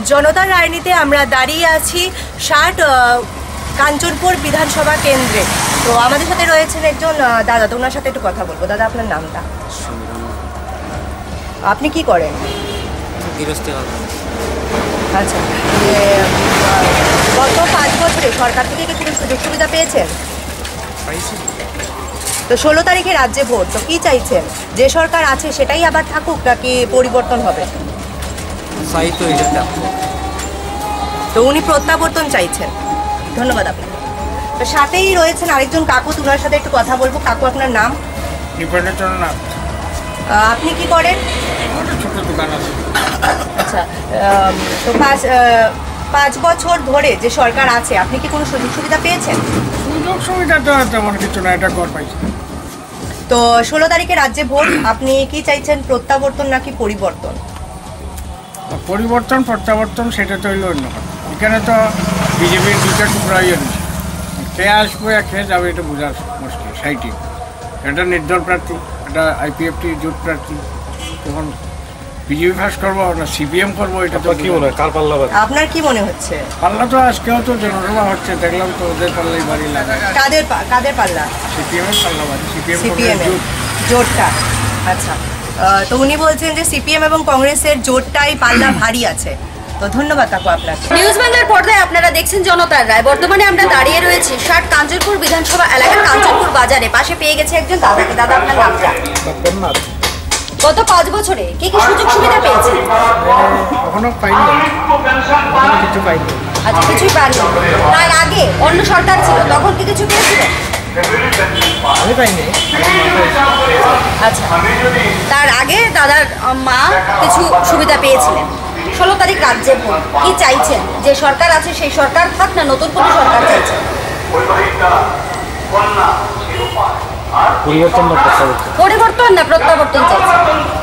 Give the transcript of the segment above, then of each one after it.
জনতার রাজনীতিতে আমরা দাঁড়িয়ে আছি 60 কাঞ্চনপুর বিধানসভা কেন্দ্রে। তো আমাদের সাথে রয়েছেন একজন দাদা, তো ওনার সাথে একটু কথা বলবো। দাদা, আপনার নামটা? আপনি কি করেন? আচ্ছা, গত 5 বছরে সরকার থেকে কি কোনো সুযোগ সুবিধা পেয়েছেন? তো 16 তারিখে রাজ্যে ভোট, তো কি চাইছেন? যে সরকার আছে সেটাই আবার থাকুক নাকি পরিবর্তন হবে? তো উনি প্রত্যাবর্তন চাইছেন। ধন্যবাদ আপনাকে। তো সাথেই রয়েছেন আরেকজন কাকু, ওনার সাথে একটু কথা বলবো। কাকু, আপনার নাম? আপনি কি করেন? ছোট দোকান আছে। আচ্ছা, তো 5 বছর ধরে যে সরকার আছে, আপনি কি কোনো সুযোগ সুবিধা পেয়েছেন? সুযোগ সুবিধা তো তেমন কিছু না, এটা কর পাইছি। তো 16 তারিখে রাজ্যে ভোট, আপনি কি চাইছেন, প্রত্যাবর্তন নাকি পরিবর্তন? পরিবর্তন প্রত্যাবর্তন সেটা তো হইল অন্য কথা। এখানে তো বিজেপির দুইটা টুকরা হয়ে নিচ্ছে, কে আসবে আর কে যাবে এটা বোঝার মুশকিল। সাইটি এটা নির্দল প্রার্থী, এটা আইপিএফটি জোট প্রার্থী। তখন বিজেপি ফার্স্ট করবো না সিপিএম করবো, এটা তো কি মনে হয়? কার পাল্লা? আপনার কি মনে হচ্ছে? পাল্লা তো আজকেও তো জনসভা হচ্ছে, দেখলাম তো ওদের পাল্লাই বাড়ি লাগায়। কাদের পাল্লা? সিপিএমের পাল্লা বাড়ি। সিপিএম জোটটা। আচ্ছা, তো উনি বলছেন যে সিপিএম এবং কংগ্রেসের জোটটাই পাল্লা ভারী আছে। তো ধন্যবাদ কাকু আপনাকে। নিউজ বাংলার পর্দায় আপনারা দেখছেন জনতার রায়। বর্তমানে আমরা দাঁড়িয়ে রয়েছি 60 কাঞ্চনপুর বিধানসভা এলাকার কাঞ্চনপুর বাজারে। পাশে পেয়ে গেছে একজন দাদাকে। দাদা, আপনার নামটা? গত 5 বছরে কি কি সুযোগ সুবিধা পেয়েছেন? এখনো পাইনি, কিছু পাইনি। আচ্ছা, কিছুই পাননি। তার আগে অন্য সরকার ছিল, তখন কি কিছু পেয়েছিলেন? আমি পাইনি। আচ্ছা, তার আগে দাদার মা কিছু সুবিধা পেয়েছিলেন। 16 তারিখ রাজ্যে ভোট, কি চাইছেন? যে সরকার আছে সেই সরকার থাক না নতুন কোনো সরকার চাইছেন? পরিবর্তন না প্রত্যাবর্তন চাইছেন?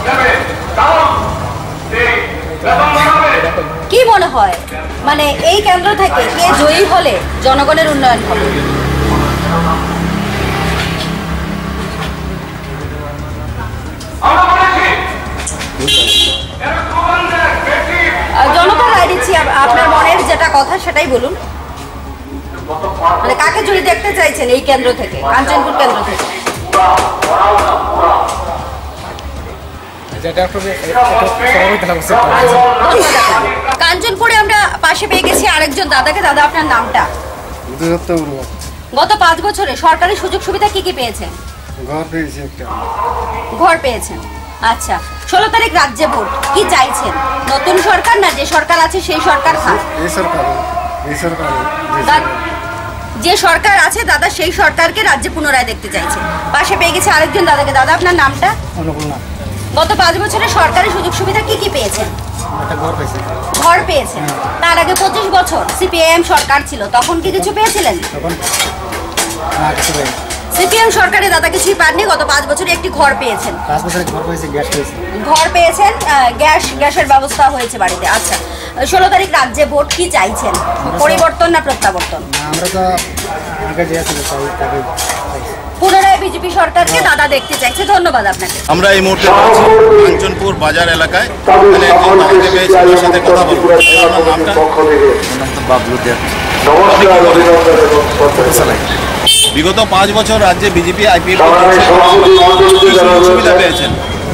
কি মনে হয়, মানে এই কেন্দ্র থেকে কে জয়ী হলে জনগণের উন্নয়ন হবে? জনতার রায় দিচ্ছি, আপনার মনের যেটা কথা সেটাই বলুন। মানে কাকে জয়ী দেখতে চাইছেন এই কেন্দ্র থেকে, কাঞ্চনপুর কেন্দ্র থেকে? কাঞ্চনপুরে আমরা পাশে পেয়ে গেছি আরেকজন দাদাকে। দাদা, আপনার নামটা? গত 5 বছরে সরকারি সুযোগ সুবিধা কি কি পেয়েছেন? ঘর পেয়েছেন। আচ্ছা, 16 তারিখ রাজ্যে ভোট, কি চাইছেন? নতুন সরকার না যে সরকার আছে সেই সরকার থাক? যে সরকার আছে দাদা সেই সরকারকে রাজ্যে পুনরায় দেখতে চাইছে। পাশে পেয়ে গেছে আরেকজন দাদাকে। দাদা, আপনার নামটা? গত 5 বছরে সরকারি সুযোগ সুবিধা কি কি পেয়েছেন? ঘর পেয়েছেন। তার আগে 25 বছর সিপিএম সরকার ছিল, তখন কি কিছু পেয়েছিলেন? সিপিএম সরকারে দাদা কিছুই পাননি। গত 5 বছরে একটি ঘর পেয়েছেন। 5 বছরে ঘর পেয়েছি, গ্যাস পেয়েছি। ঘর পেয়েছেন, গ্যাসের ব্যবস্থা হয়েছে বাড়িতে। আচ্ছা, 16 তারিখ রাজ্যে ভোট, কি চাইছেন? পরিবর্তন না প্রত্যাবর্তন? আমরা তো আগে যে ছিল তাকে পুনরায় বিজেপি সরকারকে দাদা দেখতে চাইছে। ধন্যবাদ আপনাকে। আমরা এই মুহূর্তে রয়েছি কাঞ্চনপুর বাজার এলাকায়। এখানে একজন দাদাকে পেয়েছি, ওনার সাথে কথা বলবো। আপনার নামটা? বাবলু দে। বিগত 5 বছর রাজ্যে বিজেপি আইপিএফ সুযোগ সুবিধা পেয়েছেন?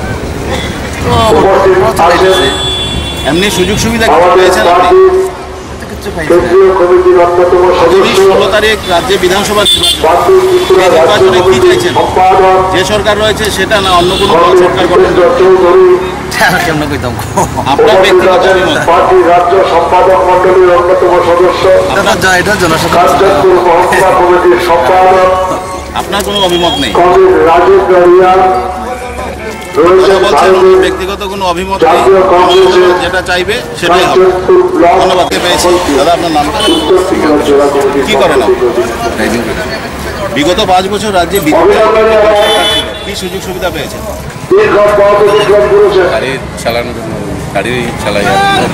এমনি সুযোগ সুবিধা কিছু পেয়েছেন আপনি? যদি 16 তারিখ রাজ্যে বিধানসভা নির্বাচনে কি চাইছেন? যে সরকার রয়েছে সেটা না অন্য কোনো সরকার গঠন? আপনার ব্যক্তিগত অভিমত? আপনার কোনো অভিমত নেই? বলছেন ব্যক্তিগত কোনো অভিমত নেই, যেটা চাইবে সেটাই হবে। ধন্যবাদ পেয়েছি। দাদা, আপনার নামটা? কি করেন আপনি? বিগত 5 বছর রাজ্যে বিজেপি কি সুযোগ সুবিধা পেয়েছেন? গাড়ি চালানোর জন্য, গাড়ি চালাই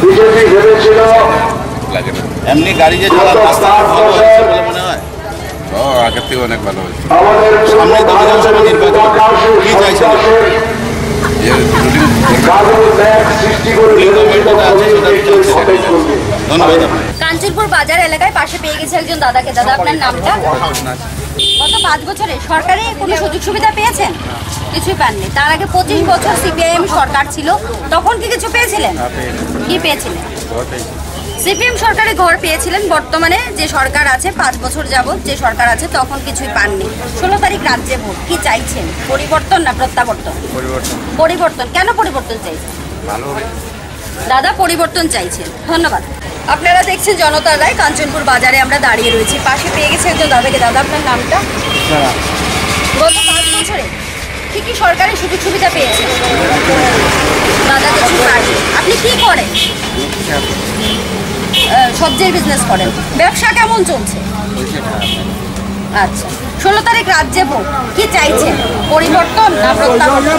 লাগে না। এমনি গাড়ি যে চালান রাস্তাঘাট ভালো হয়েছে বলে মনে হয়? আগের থেকে অনেক ভালো হয়েছে। সামনে তো বিধানসভা নির্বাচন, কি চাইছেন? যে রুটিন আছে সেটা ধন্যবাদ আপনাকে। কাঞ্চনপুর বাজার এলাকায় পাশে পেয়ে গেছে একজন দাদাকে। দাদা আপনার নামটা? গত 5 বছরে সরকারি কোনো সুযোগ সুবিধা পেয়েছেন? কিছুই পাননি। তার আগে 25 বছর সিপিআইএম সরকার ছিল, তখন কি কিছু পেয়েছিলেন? কি পেয়েছিলেন? সিপিএম সরকারে ঘর পেয়েছিলেন। বর্তমানে যে সরকার আছে 5 বছর যাবত যে সরকার আছে তখন কিছুই পাননি। 16 তারিখ রাজ্যে ভোট, কি চাইছেন? পরিবর্তন না প্রত্যাবর্তন? পরিবর্তন। কেন পরিবর্তন চাইছেন? দাদা পরিবর্তন চাইছেন। ধন্যবাদ। আপনারা দেখছেন জনতার রায়। কাঞ্চনপুর বাজারে আমরা দাঁড়িয়ে রয়েছি, পাশে পেয়ে গেছে একজন দাদাকে। দাদা আপনার নামটা? গত 5 বছরে কি কি সরকারি সুযোগ সুবিধা পেয়েছেন? দাদা কিছু পাননি। আপনি কি করেন? সবজির বিজনেস করেন। ব্যবসা কেমন চলছে? আচ্ছা, 16 তারিখ রাজ্যে ভোট, কি চাইছেন? পরিবর্তন না প্রত্যাবর্তন?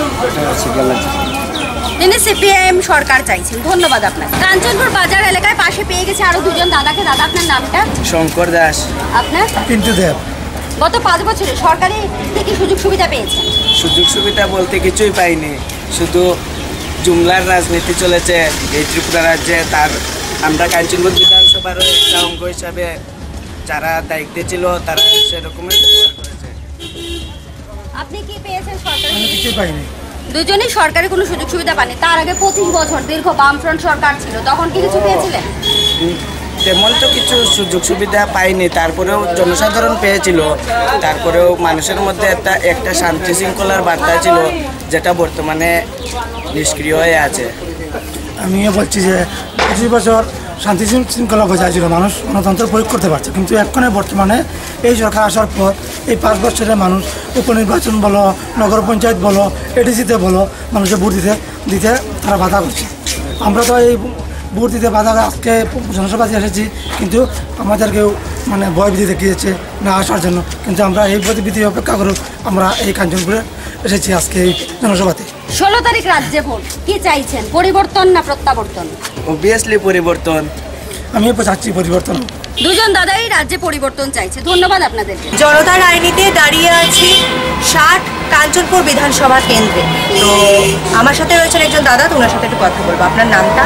তিনি সিপিআইএম সরকার চাইছেন। ধন্যবাদ আপনাকে। কাঞ্চনপুর বাজার এলাকায় পাশে পেয়ে গেছে আরো দুজন দাদাকে। দাদা আপনার নামটা? শঙ্কর দাস। আপনার? পিন্টু দেব। গত 5 বছরে সরকারি কি কি সুযোগ সুবিধা পেয়েছেন? সুযোগ সুবিধা বলতে কিছুই পাইনি, শুধু জুমলার রাজনীতি চলেছে এই ত্রিপুরা রাজ্যে। তার আমরা কাঞ্চনপুর বিধানসভার একটা অঙ্গ হিসাবে যারা দায়িত্বে ছিল তারা সেরকমই ব্যবহার করেছে। আপনি কি পেয়েছেন সরকারি? কিছুই পাইনি। দুজনেই সরকারি কোনো সুযোগ সুবিধা পাননি। তার আগে 25 বছর দীর্ঘ বামফ্রন্ট সরকার ছিল, তখন কি কিছু পেয়েছিলেন? তেমন তো কিছু সুযোগ সুবিধা পাইনি, তারপরেও জনসাধারণ পেয়েছিল। তারপরেও মানুষের মধ্যে একটা শান্তি শৃঙ্খলার বার্তা ছিল, যেটা বর্তমানে নিষ্ক্রিয় হয়ে আছে। আমিও বলছি যে 25 বছর শান্তি শৃঙ্খলা বজায় ছিল, মানুষ গণতন্ত্র প্রয়োগ করতে পারছে, কিন্তু এক্ষণে বর্তমানে এই সরকার আসার পর এই 5 বছরে মানুষ উপনির্বাচন বলো, নগর পঞ্চায়েত বলো, এডিসিতে বলো, মানুষের ভোট দিতে তারা বাধা করছে। আমরা তো এই ভোট দিতে বাধা আজকে জনসভাতে এসেছি, কিন্তু আমাদেরকেও মানে ভয়ভীতি দেখিয়েছে না আসার জন্য, কিন্তু আমরা এই ভীতি অপেক্ষা করে আমরা এই কাঞ্চনপুরে এসেছি আজকে এই জনসভাতে। 16 তারিখ রাজ্যে ভোট, কি চাইছেন? পরিবর্তন না প্রত্যাবর্তন? অবভিয়াসলি পরিবর্তন। আমিও চাচ্ছি পরিবর্তন। দুজন দাদাই রাজ্যে পরিবর্তন চাইছে। ধন্যবাদ আপনাদেরকে। জনতার রাজনীতিতে দাঁড়িয়ে আছি 60 কাঞ্চনপুর বিধানসভা কেন্দ্রে। তো আমার সাথে রয়েছেন একজন দাদা, তো ওনার সাথে একটু কথা বলবো। আপনার নামটা?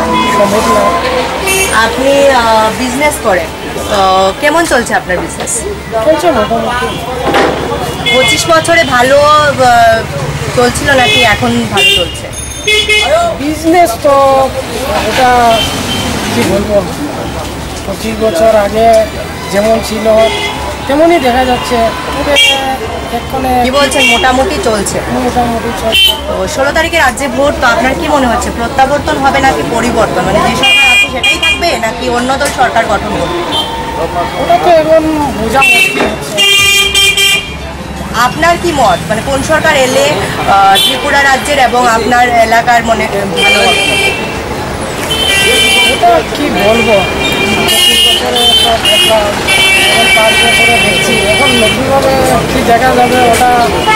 আপনি বিজনেস করেন, তো কেমন চলছে আপনার বিজনেস? চলছে মোটামুটি। 25 বছরে ভালো চলছিল নাকি এখন ভালো চলছে? বিজনেস তো এটা কি বলবো, 25 বছর আগে যেমন ছিল তেমনই দেখা যাচ্ছে। এক্ষণে কি বলছেন? মোটামুটি চলছে। মোটামুটি চলছে। তো 16 তারিখে রাজ্যে ভোট, তো আপনার কি মনে হচ্ছে প্রত্যাবর্তন হবে নাকি পরিবর্তন? মানে যে সরকার আছে সেটাই থাকবে নাকি অন্য দল সরকার গঠন করবে? ওটা তো এখন বোঝা মুশকিল হচ্ছে। আপনার কি মত, মানে কোন সরকার এলে ত্রিপুরা রাজ্যের এবং আপনার এলাকার মনে ভালো হবে? ওটা কি বলবো, 25 বছরে তো দেখলাম, এখন 5 বছরে দেখছি, এখন নতুনভাবে কি দেখা যাবে ওটা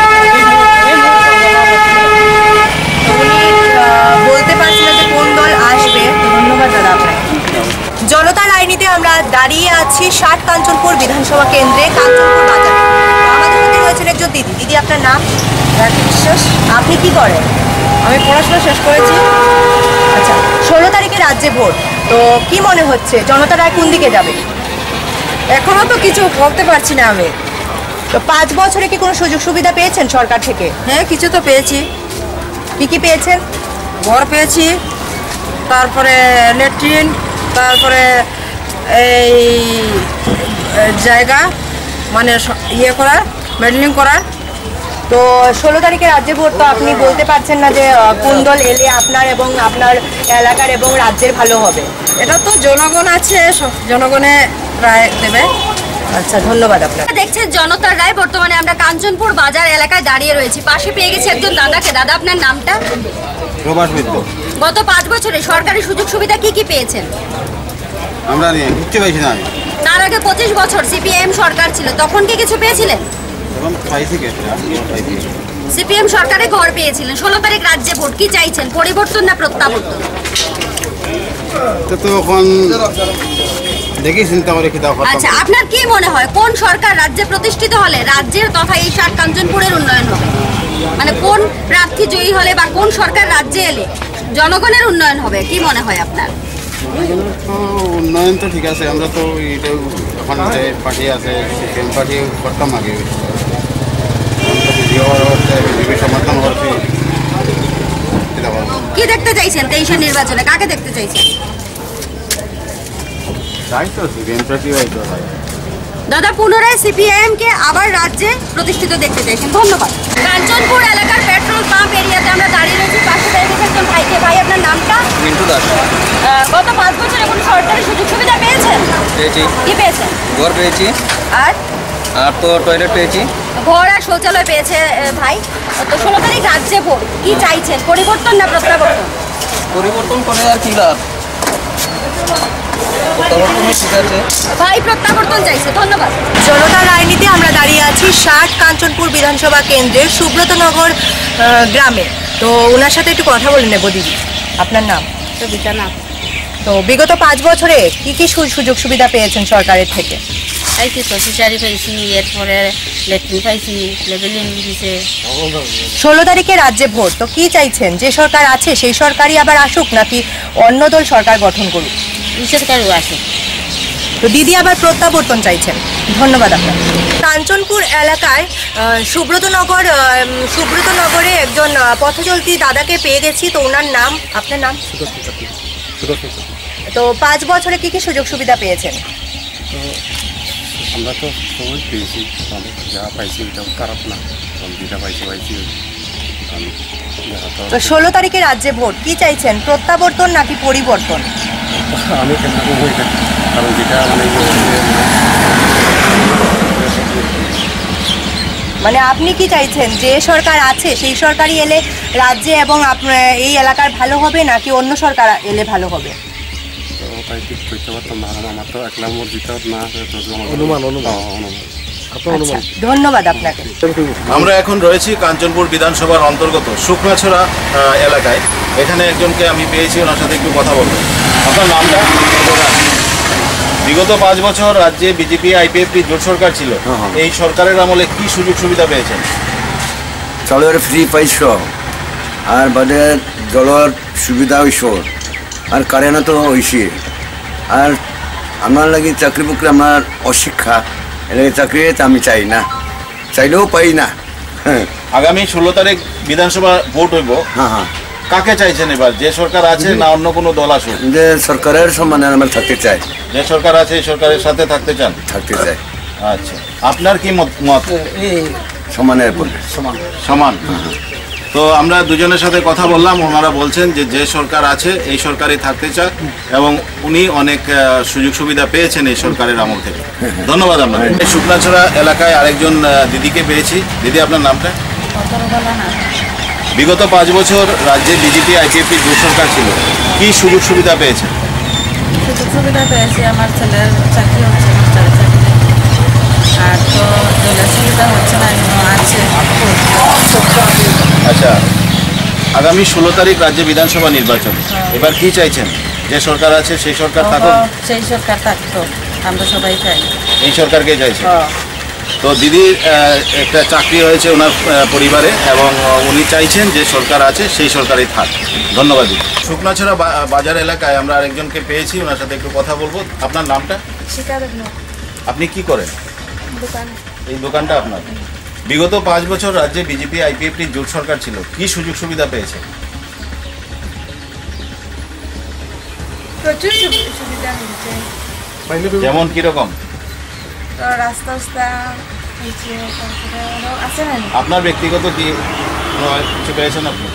বলতে পারছি না যে কোন দল আসবে। ধন্যবাদ দাদা আপনাকে। জনতার রাজনীতিতে আমরা দাঁড়িয়ে আছি 60 কাঞ্চনপুর বিধানসভা কেন্দ্রে, কাঞ্চনপুর বাজারে। তো আমাদের সাথে রয়েছেন একজন দিদি। দিদি আপনার নাম? রাখি বিশ্বাস। আপনি কি করেন? আমি পড়াশোনা শেষ করেছি। আচ্ছা, 16 তারিখে রাজ্যে ভোট, তো কি মনে হচ্ছে জনতা রায় কোন দিকে যাবে? এখনো তো কিছু বলতে পারছি না আমি। তো 5 বছরে কি কোনো সুযোগ সুবিধা পেয়েছেন সরকার থেকে? হ্যাঁ, কিছু তো পেয়েছি। কি কি পেয়েছেন? ঘর পেয়েছি, তারপরে ল্যাট্রিন, তারপরে এই জায়গা মানে ইয়ে করার, মেডেলিং করার। তো 16 তারিখে রাজ্যে ভোট, তো আপনি বলতে পারছেন না যে কোন দল এলে আপনার এবং আপনার এলাকার এবং রাজ্যের ভালো হবে? এটা তো জনগণ আছে, জনগণে রায় দেবে। আচ্ছা, ধন্যবাদ আপনার। দেখছেন জনতার রায়। বর্তমানে আমরা কাঞ্চনপুর বাজার এলাকায় দাঁড়িয়ে রয়েছি, পাশে পেয়ে গেছি একজন দাদাকে। দাদা আপনার নামটা? প্রবাস মিত্র। গত 5 বছরে সরকারি সুযোগ সুবিধা কি কি পেয়েছেন? আমরা নিয়ে ঘুরতে পাইছি না আমি। তার আগে 25 বছর সিপিআইএম সরকার ছিল, তখন কি কিছু পেয়েছিলেন? এবং পাইছি কে? পাইছি। সিপিএম সরকারে ঘর পেয়েছিলেন। 16 তারিখ রাজ্যে ভোট, কি চাইছেন? পরিবর্তন না প্রত্যাবর্তন? তো এখন দেখি চিন্তা করে কি দাও। আচ্ছা, আপনার কি মনে হয় কোন সরকার রাজ্যে প্রতিষ্ঠিত হলে রাজ্যের তথা এই 60 কাঞ্চনপুরের উন্নয়ন হবে? মানে কোন প্রার্থী জয়ী হলে বা কোন সরকার রাজ্যে এলে জনগণের উন্নয়ন হবে, কি মনে হয় আপনার? তো উন্নয়ন তো ঠিক আছে, আমরা তো এটা এখন যে পার্টি আছে সেম পার্টি করতাম আগে, বিজেপি সমর্থন করছি। কি দেখতে চাইছেন 23-এর নির্বাচনে, কাকে দেখতে চাইছেন? তাই তো সিপিএম পার্টি হয়তো দাদা পুনরায় সিপিআইএম কে আবার রাজ্যে প্রতিষ্ঠিত দেখতে চাইছেন। ধন্যবাদ। কাঞ্চনপুর এলাকার পেট্রোল পাম্প এরিয়াতে আমরা দাঁড়িয়ে রয়েছি, পাশে দাঁড়িয়ে একজন ভাইকে। ভাই, আপনার নামটা? মিন্টু দাস। গত 5 বছরে কোনো সরকারি সুযোগ সুবিধা পেয়েছেন? পেয়েছি। কি পেয়েছেন? ঘর পেয়েছি, আর তো টয়লেট পেয়েছি। ঘর আর শৌচালয় পেয়েছে ভাই। তো 16 তারিখ রাজ্যে ভোট, কি চাইছেন, পরিবর্তন না প্রত্যাবর্তন? পরিবর্তন করে আর কি লাভ, প্রত্যাবর্তনই ঠিক আছে। ভাই প্রত্যাবর্তন চাইছে। ধন্যবাদ। জনতার রাজনীতি আমরা দাঁড়িয়ে আছি 60 কাঞ্চনপুর বিধানসভা কেন্দ্রের সুব্রতনগর গ্রামে। তো ওনার সাথে একটু কথা বলে নেব। দিদি, আপনার নাম? সবিতা নাম। তো বিগত 5 বছরে কি কি সুযোগ সুবিধা পেয়েছেন সরকারের থেকে? পাইছি তো ফিশারি পাইছি, এরপরে লেট্রিন পাইছি, লেভেলিং দিছে। 16 তারিখে রাজ্যে ভোট, তো কি চাইছেন? যে সরকার আছে সেই সরকারই আবার আসুক নাকি অন্য দল সরকার গঠন করুক? সরকারও আছে। তো দিদি আবার প্রত্যাবর্তন চাইছেন। ধন্যবাদ আপনার। কাঞ্চনপুর এলাকায় সুব্রতনগরে একজন পথচলতি দাদাকে পেয়ে গেছি। তো ওনার নাম? আপনার নাম? তো 5 বছরে কি কি সুযোগ সুবিধা পেয়েছেন? আমরা তো সবাই পেয়েছি, যা পাইছি এটাও খারাপ না, যেটা পাইছি। তো 16 তারিখে রাজ্যে ভোট, কি চাইছেন? প্রত্যাবর্তন নাকি পরিবর্তন? আমি কেন বলবো এটা, কারণ যেটা মানে আপনি কি চাইছেন? যে সরকার আছে সেই সরকারই এলে রাজ্যে এবং এই এলাকার ভালো হবে নাকি অন্য সরকার এলে ভালো হবে? তাই ঠিক করতে পারতাম না, আমার তো একলা মর্জিত না। অনুমান। আচ্ছা, ধন্যবাদ আপনাকে। আমরা এখন রয়েছি কাঞ্চনপুর বিধানসভার অন্তর্গত শুকনাছড়া এলাকায়। এখানে একজনকে আমি পেয়েছি, ওনার সাথে একটু কথা বলবো। আপনার নামটা? বিগত 5 বছর রাজ্যে বিজেপি আইপিএফটি জোট সরকার ছিল, এই সরকারের আমলে কি সুযোগ সুবিধা পেয়েছেন? চাউলের ফ্রি পাইছ, আর বাদে জলের সুবিধা হইছ, আর কারেন্ট তো হয়েছে। আর আমার লাগে চাকরি বুকরি আমার অশিক্ষা, এলাকা চাকরি আমি চাই না, চাইলেও পাই না। আগামী 16 তারিখ বিধানসভা ভোট হইব, কাকে চাইছেন এবার? যে সরকার আছে না অন্য কোনো দল আসুক? যে সরকারের সম্মানে আমরা থাকতে চাই। যে সরকার আছে এই সরকারের সাথে থাকতে চান? থাকতে চাই। আচ্ছা, আপনার কি মত? সমানের বলে সমান। তো আমরা দুজনের সাথে কথা বললাম, ওনারা বলছেন যে যে সরকার আছে এই সরকারই থাকতে চায় এবং উনি অনেক সুযোগ সুবিধা পেয়েছেন এই সরকারের আমল থেকে। ধন্যবাদ আপনাকে। এই শুকনাছড়া এলাকায় আরেকজন দিদিকে পেয়েছি। দিদি, আপনার নামটা? বিগত 5 বছর রাজ্যে বিজেপি আইপিএফটি জোট সরকার ছিল, কি সুযোগ সুবিধা পেয়েছে? সুযোগ সুবিধা পেয়েছি, আমার ছেলের চাকরি হচ্ছে, আর তো জলের সুবিধা হচ্ছে না, আছে। আচ্ছা, আগামী 16 তারিখ রাজ্যে বিধানসভা নির্বাচন, এবার কি চাইছেন? যে সরকার আছে সেই সরকার থাকুক? সেই সরকার থাকতো, আমরা সবাই চাই এই সরকারকে চাইছেন। তো দিদির একটা চাকরি হয়েছে ওনার পরিবারে এবং উনি চাইছেন যে সরকার আছে সেই সরকারই থাক। ধন্যবাদ দিদি। শুকনাছড়া বাজার এলাকায় আমরা আরেকজনকে পেয়েছি, ওনার সাথে একটু কথা বলবো। আপনার নামটা? আপনি কি করেন? এই দোকানটা আপনার। বিগত 5 বছর রাজ্যে বিজেপি আইপিএফটি জোট সরকার ছিল, কি সুযোগ সুবিধা পেয়েছে? প্রচুর সুবিধা মিলছে। যেমন কিরকম? রাস্তা আছে না? আপনার ব্যক্তিগত কি কিছু পেয়েছেন আপনি?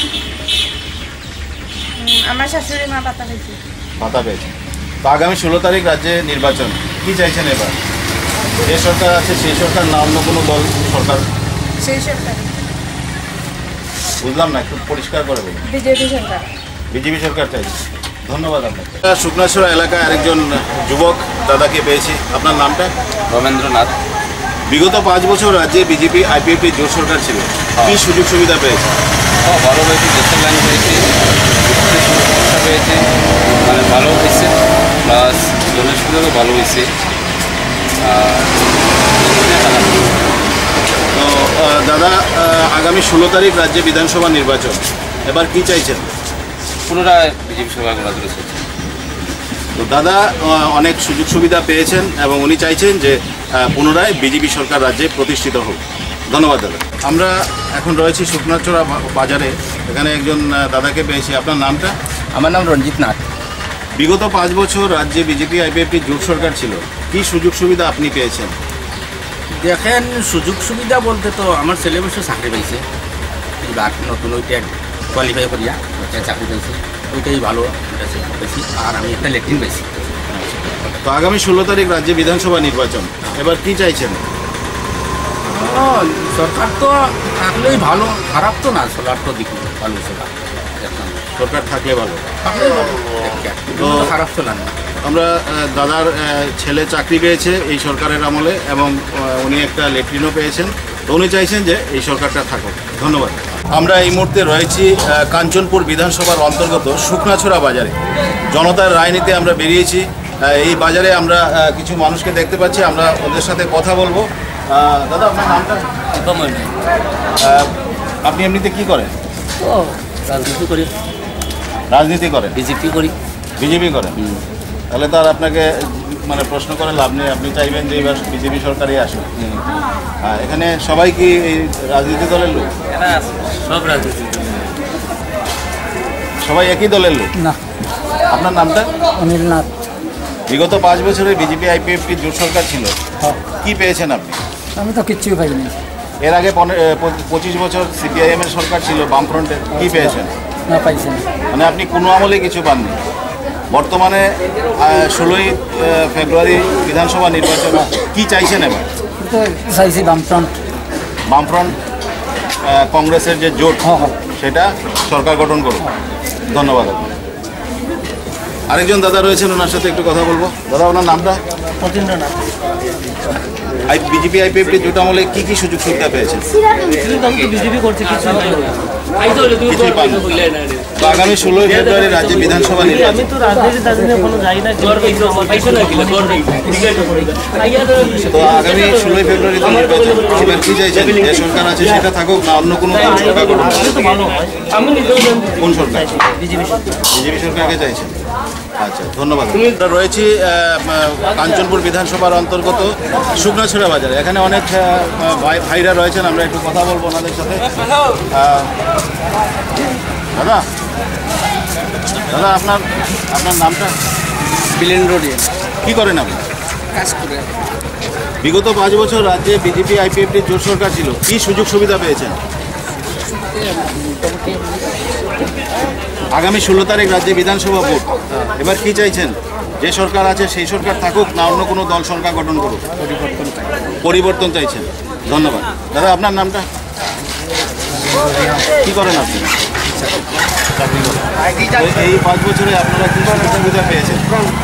আমার শাশুড়ি মা পাতা পেয়েছে। ভাতা পেয়েছেন। তো আগামী 16 তারিখ রাজ্যে নির্বাচন, কি চাইছেন এবার? যে সরকার আছে সেই সরকার না অন্য কোনো দল সরকার? সেই সরকার। বুঝলাম না, একটু পরিষ্কার করে বলুন। বিজেপি সরকার। বিজেপি সরকার চাইছে। ধন্যবাদ আপনাকে। শুকনাছড়া এলাকায় আরেকজন যুবক দাদাকে পেয়েছি। আপনার নামটা? রমেন্দ্রনাথ। বিগত 5 বছর রাজ্যে বিজেপি আইপিএফটি জোট সরকার ছিল, কি সুযোগ সুবিধা পেয়েছে? ভালো পেয়েছি, দেশের লাইন পেয়েছি, সুরক্ষা পেয়েছি, মানে ভালো হয়েছে, প্লাস জলের সুবিধাও ভালো হয়েছে। তো দাদা, আগামী 16 তারিখ রাজ্যে বিধানসভা নির্বাচন, এবার কি চাইছেন? পুনরায় বিজেপি সরকার গড়া তুলেছে। দাদা অনেক সুযোগ সুবিধা পেয়েছেন এবং উনি চাইছেন যে পুনরায় বিজেপি সরকার রাজ্যে প্রতিষ্ঠিত হোক। ধন্যবাদ দাদা। আমরা এখন রয়েছি শুকনাচড়া বাজারে, এখানে একজন দাদাকে পেয়েছি। আপনার নামটা? আমার নাম রঞ্জিত নাথ। বিগত 5 বছর রাজ্যে বিজেপি আইপিএফটি জোট সরকার ছিল, কি সুযোগ সুবিধা আপনি পেয়েছেন? দেখেন, সুযোগ সুবিধা বলতে তো আমার ছেলে বছর চাকরি পাইছে, এইবার নতুন ওইটা কোয়ালিফাই করিয়া ওইটা চাকরি পাইছে, ওইটাই ভালো বেশি। আর আমি একটা লেট্রিন পাইছি। তো আগামী 16 তারিখ রাজ্যে বিধানসভা নির্বাচন, এবার কি চাইছেন? সরকার তো থাকলেই ভালো, খারাপ তো না, সরকার তো দিক ভালো, সরকার থাকলে ভালো, তো খারাপ তো না। আমরা দাদার ছেলে চাকরি পেয়েছে এই সরকারের আমলে এবং উনি একটা লেট্রিনও পেয়েছেন, তো উনি চাইছেন যে এই সরকারটা থাকুক। ধন্যবাদ। আমরা এই মুহূর্তে রয়েছি কাঞ্চনপুর বিধানসভার অন্তর্গত শুকনাছড়া বাজারে। জনতার রায় নিতে আমরা বেরিয়েছি। এই বাজারে আমরা কিছু মানুষকে দেখতে পাচ্ছি, আমরা ওদের সাথে কথা বলবো। দাদা, আপনার নামটা? আপনি এমনিতে কি করেন? রাজনীতি করি। রাজনীতি করেন? বিজেপি করি। বিজেপি করেন? তাহলে তো আর আপনাকে মানে প্রশ্ন করে লাভ নেই, আপনি চাইবেন যে এবার বিজেপি সরকারই আসুক। হ্যাঁ, এখানে সবাই কি এই রাজনীতি দলের লোক? সব রাজনীতি, সবাই একই দলের লোক না। আপনার নামটা? অনিল নাথ। বিগত 5 বছরে বিজেপি আইপিএফটি জোট সরকার ছিল, কি পেয়েছেন আপনি? আমি তো কিচ্ছুই পাইনি। এর আগে 25 বছর সিপিআইএম এর সরকার ছিল, বামফ্রন্টের, কি পেয়েছেন? না, পাইছি না। মানে আপনি কোনো আমলে কিছু পাননি। বর্তমানে 16ই ফেব্রুয়ারি বিধানসভা নির্বাচন, কি চাইছেন এবার? চাইছি বামফ্রন্ট। বামফ্রন্ট কংগ্রেসের যে জোট, সেটা সরকার গঠন করুন। ধন্যবাদ। আরেকজন দাদা রয়েছেন, ওনার সাথে একটু কথা বলবো। দাদা, ওনার নামটা? মতিন্দ্রনাথ। বিজেপি আইপিএফটি জোট আমলে কি কি সুযোগ সুবিধা পেয়েছেন? বিজেপি করছে কিছু কিছুই পান। তো আগামী 16ই ফেব্রুয়ারি রাজ্যে বিধানসভা নির্বাচন, তো আগামী 16ই ফেব্রুয়ারি তো নির্বাচন, এবার কি চাইছেন? যে সরকার আছে সেটা থাকুক না অন্য কোনো সরকার গঠন? কোন সরকার? বিজেপি সরকারকে চাইছেন? আচ্ছা, ধন্যবাদ। রয়েছি কাঞ্চনপুর বিধানসভার অন্তর্গত শুকনাছড়া বাজারে। এখানে অনেক ভাইরা রয়েছেন, আমরা একটু কথা বলবো ওনাদের সাথে। দাদা, দাদা আপনার নামটা? বীরেন্দ্র দে। কি করেন আপনি? কাজ করে। বিগত 5 বছর রাজ্যে বিজেপি আইপিএফটির জোট সরকার ছিল, কি সুযোগ সুবিধা পেয়েছেন? আগামী 16 তারিখ রাজ্যে বিধানসভা ভোট, এবার কি চাইছেন? যে সরকার আছে সেই সরকার থাকুক না অন্য কোনো দল সরকার গঠন করুক? পরিবর্তন চাইছেন। ধন্যবাদ। দাদা, আপনার নামটা? কি করেন আপনি? চাকরি করেন। এই 5 বছরে আপনারা কি সুযোগ সুবিধা পেয়েছেন?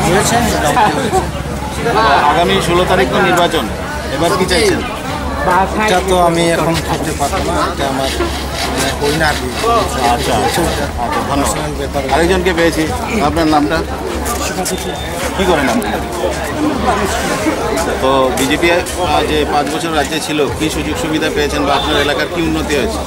আগামী 16 তারিখ তো নির্বাচন, এবার কি চাইছেন? এটা তো আমি এখন করতে পারবো না, এটা আমার আচ্ছা, ধন্যবাদ। আরেকজনকে পেয়েছি, আপনার নামটা? কি করেন আপনি? তো বিজেপি যে 5 বছর রাজ্যে ছিল, কি সুযোগ সুবিধা পেয়েছেন বা আপনার এলাকার কি উন্নতি হয়েছে?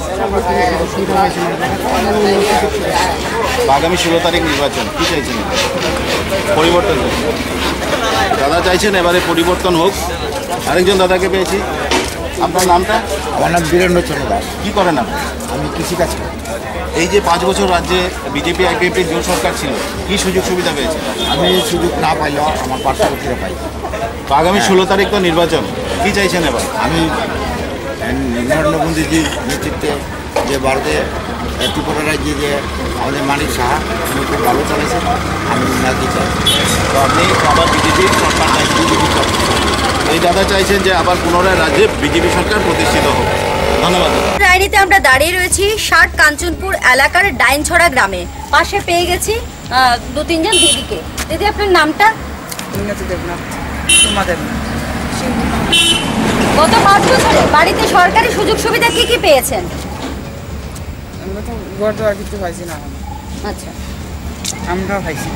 আগামী 16 তারিখ নির্বাচন, কি চাইছেন? পরিবর্তন। দাদা চাইছেন এবারে পরিবর্তন হোক। আরেকজন দাদাকে পেয়েছি, আপনার নামটা? আমার নাম বীরেন্দ্র চন্দ্র দাস। কি করেন আপনি? আমি কৃষিকাজ করি। এই যে 5 বছর রাজ্যে বিজেপি আইপিএফটির জোট সরকার ছিল, কি সুযোগ সুবিধা পেয়েছে? আমি সুযোগ না পাইলেও আমার পার্শ্ববর্তীরা পাই। তো আগামী 16 তারিখ তো নির্বাচন, কি চাইছেন এবার? আমি নরেন্দ্র মোদীজির নেতৃত্বে যে ভারতে ত্রিপুরা রাজ্যে যে আমাদের মানিক সাহা উনি খুব ভালো চলেছে, আমি উন্নতি চাই। তো আপনি আবার বিজেপি সরকার চাইছেন? এই দাদা চাইছেন যে আবার পুনরায় রাজ্যে বিজেপি সরকার প্রতিষ্ঠিত হোক। ধন্যবাদ। রাজনীতিতে আমরা দাঁড়িয়ে রয়েছি ষাট কাঞ্চনপুর এলাকার ডাইনছড়া গ্রামে। পাশে পেয়ে গেছি 2-3 জন দিদিকে। দিদি, আপনার নামটা? গত 5 বছরে বাড়িতে সরকারি সুযোগ সুবিধা কি কি পেয়েছেন? আমরা তো ঘর তো আর কিছু পাইছি না। আচ্ছা, আমরাও পাইছি।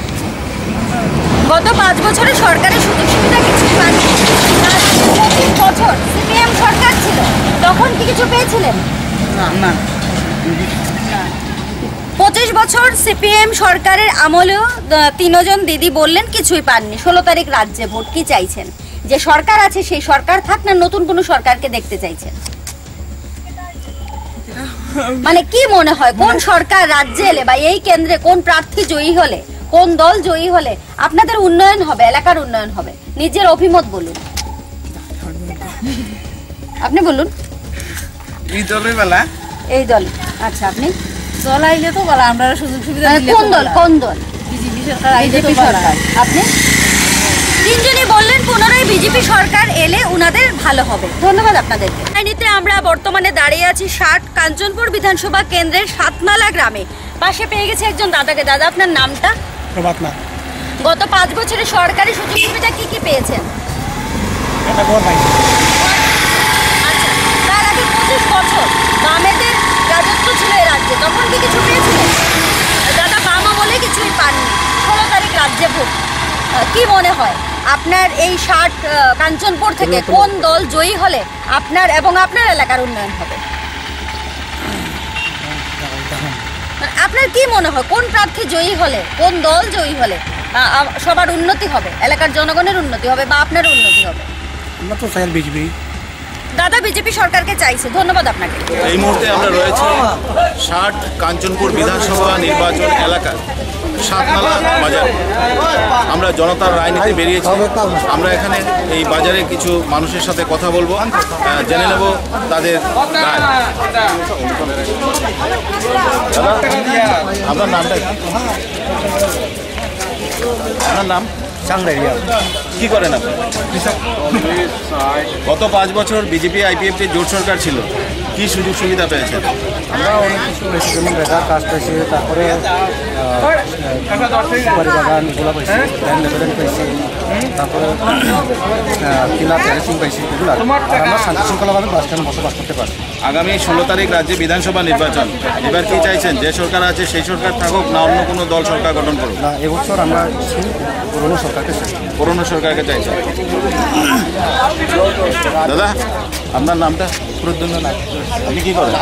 গত 5 বছরে সরকারি সুযোগ সুবিধা কিছু পাননি। 25 বছর সিপিএম সরকার ছিল, তখন কি কিছু পেয়েছিলেন? না না। 25 বছর সিপিএম সরকারের আমলেও 3 জন দিদি বললেন কিছুই পাননি। 16 তারিখ রাজ্যে ভোট, কি চাইছেন? যে সরকার আছে সেই সরকার থাক না নতুন কোনো সরকারকে দেখতে চাইছেন? মানে কি মনে হয় কোন সরকার রাজ্যে এলে বা এই কেন্দ্রে কোন প্রার্থী জয়ী হলে, কোন দল জয়ী হলে আপনাদের উন্নয়ন হবে, এলাকার উন্নয়ন হবে? নিজের অভিমত বলুন, আপনি বলুন। এই দলের বেলা এই দল। আচ্ছা, আপনি? দল আইলে তো বলা, আমরা সুযোগ সুবিধা দিলে কোন দল? কোন দল? বিজেপি সরকার আইলে তো বিজেপি সরকার। আপনি? তিনজনই বললেন পুনরায় বিজেপি সরকার এলে উনাদের ভালো হবে। ধন্যবাদ আপনাদেরকে। আইনিতে আমরা বর্তমানে দাঁড়িয়ে আছি 60 কাঞ্চনপুর বিধানসভা কেন্দ্রের সাতমালা গ্রামে। পাশে পেয়ে গেছে একজন দাদাকে। দাদা, আপনার নামটা? প্রভাত না, গত 5 বছরে সরকারি সুযোগ সুবিধা কি কি পেয়েছেন? এটা ঘর পাইনি। আচ্ছা, তার আগে 25 বছর বামেদের রাজত্ব ছিল এই রাজ্যে, তখন কি কিছু পেয়েছিলেন? দাদা, বাম আমলে কিছুই পাননি। 16 তারিখ রাজ্যে ভোট, কি মনে হয় আপনার এই 60 কাঞ্চনপুর থেকে কোন দল জয়ী হলে আপনার এবং আপনার এলাকার উন্নয়ন হবে? আপনার কি মনে হয় কোন প্রার্থী জয়ী হলে, কোন দল জয়ী হলে সবার উন্নতি হবে, এলাকার জনগণের উন্নতি হবে বা আপনার উন্নতি হবে? আমরা তো চাই বিজেপি। দাদা বিজেপি সরকারকে চাইছে। ধন্যবাদ আপনাকে। এই মুহূর্তে আমরা রয়েছি 60 কাঞ্চনপুর বিধানসভা নির্বাচন এলাকা সাতমালা বাজার। আমরা জনতার রায় নিতে বেরিয়েছি। আমরা এখানে এই বাজারে কিছু মানুষের সাথে কথা বলবো, জেনে নেব তাদের রায়। আপনার নামটা কি? আপনার নাম? চাংড়াইয়া। কি করেন আপনি? গত 5 বছর বিজেপি আইপিএফটি জোট সরকার ছিল, কি সুযোগ সুবিধা পেয়েছেন? আমরা অনেক কিছু পেয়েছি, যেমন রেখার কাজ পেয়েছি, তারপরে সুপারি বাগান এগুলো পাইছি, ল্যান্ড লেভেলেন্ট পাইছি, তারপরে কিলা প্যারেসিং পাইছি, এগুলো। আর আমরা শান্তি শৃঙ্খলাভাবে বাসস্ট্যান্ডে বসবাস করতে পারি। আগামী 16 তারিখ রাজ্যে বিধানসভা নির্বাচন, এবার কি চাইছেন? যে সরকার আছে সেই সরকার থাকুক না অন্য কোনো দল সরকার গঠন করুক? না, এবছর আমরা পুরনো সরকারকে চাই। পুরনো সরকারকে চাইছেন। দাদা, আপনার নামটা? প্রদ্যুন্ননাথ। আপনি কি করেন?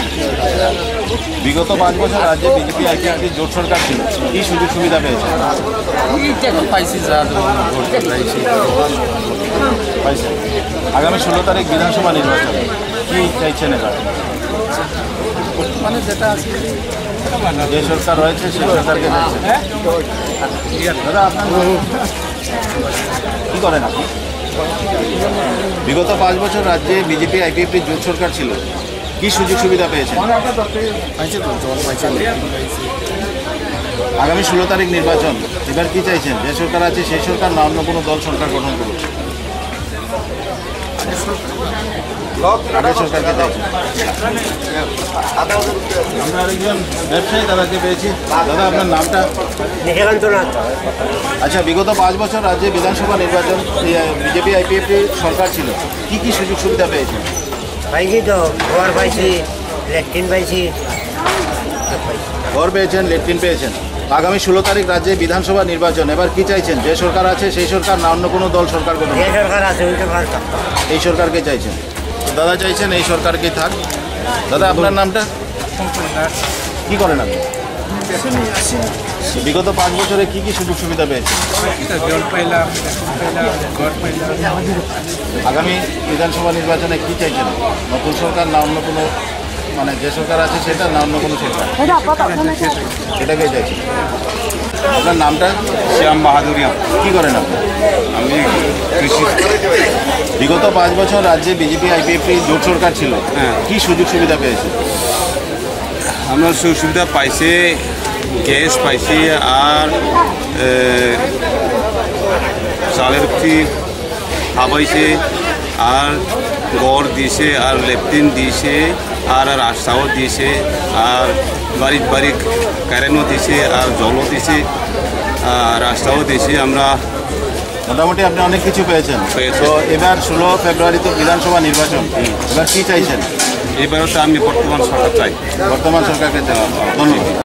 বিগত 5 বছর রাজ্যে বিজেপি আইপিএফটি জোট সরকার ছিল, কি সুযোগ সুবিধা পেয়েছে? পাইছি পাইছে। আগামী 16 তারিখ বিধানসভা নির্বাচন, কি চাইছেন এবার? মানে যেটা আছে যে সরকার রয়েছে সেই সরকারকে চাইছেন। দাদা, আপনার কি করেন আপনি? বিগত 5 বছর রাজ্যে বিজেপি আইপিএফটি জোট সরকার ছিল, কি সুযোগ সুবিধা পেয়েছেন? আগামী 16 তারিখ নির্বাচন, এবার কি চাইছেন? যে সরকার আছে সেই সরকার না অন্য কোনো দল সরকার গঠন করুক? আগের সরকারকে চাইছেন। আমরা আরেকজন ব্যবসায়ী দাদাকে পেয়েছি। দাদা, আপনার নামটা? আচ্ছা, বিগত 5 বছর রাজ্যে বিধানসভা নির্বাচন বিজেপি আইপিএফটি সরকার ছিল, কি কি সুযোগ সুবিধা পেয়েছেন? পাইছি তো, ঘর পাইছি, ল্যাট্রিন পাইছি। ঘর পেয়েছেন, ল্যাট্রিন পেয়েছেন। আগামী 16 তারিখ রাজ্যে বিধানসভা নির্বাচন, এবার কি চাইছেন? যে সরকার আছে সেই সরকার না অন্য কোনো দল সরকার গঠন? যে সরকার আছে ওই সরকার। এই সরকারকে চাইছেন। দাদা চাইছেন এই সরকারকে থাক। দাদা, আপনার নামটা? কি করেন আপনি? বিগত 5 বছরে কি কি সুযোগ সুবিধা পেয়েছেন? জল পাইলাম, ঘর পাইলাম। আগামী বিধানসভা নির্বাচনে কি চাইছেন? নতুন সরকার না অন্য কোনো, মানে যে সরকার আছে সেটা না অন্য কোনো সরকার? সেটাকে চাইছেন। আপনার নামটা? শ্যাম বাহাদুরিয়া। কি করেন আপনি? আমি কৃষি। বিগত 5 বছর রাজ্যে বিজেপি আইপিএফটি জোট সরকার ছিল, কি সুযোগ সুবিধা পেয়েছে? আমরা সুযোগ সুবিধা পাইছে, গ্যাস পাইছি, আর চালের ফ্রি খাওয়াইছে, আর গড় দিয়েছে, আর লেফটিন দিয়েছে, আর রাস্তাও দিয়েছে, আর বাড়ির বাড়ি কারেন্টও দিয়েছে, আর জলও দিয়েছে, রাস্তাও দিয়েছে। আমরা মোটামুটি আপনি অনেক কিছু পেয়েছেন। তো এবার 16 ফেব্রুয়ারি তো বিধানসভা নির্বাচন, এবার কি চাইছেন? এবারও তো আমি বর্তমান সরকার চাই। বর্তমান সরকারকে চাই। ধন্যবাদ।